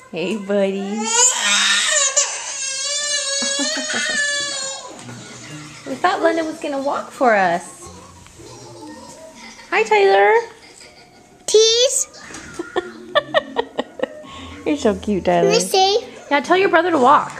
Hey, buddy. We thought London was going to walk for us. Hi, Tyler. Tease. You're so cute, Tyler. Let me see. Yeah, tell your brother to walk.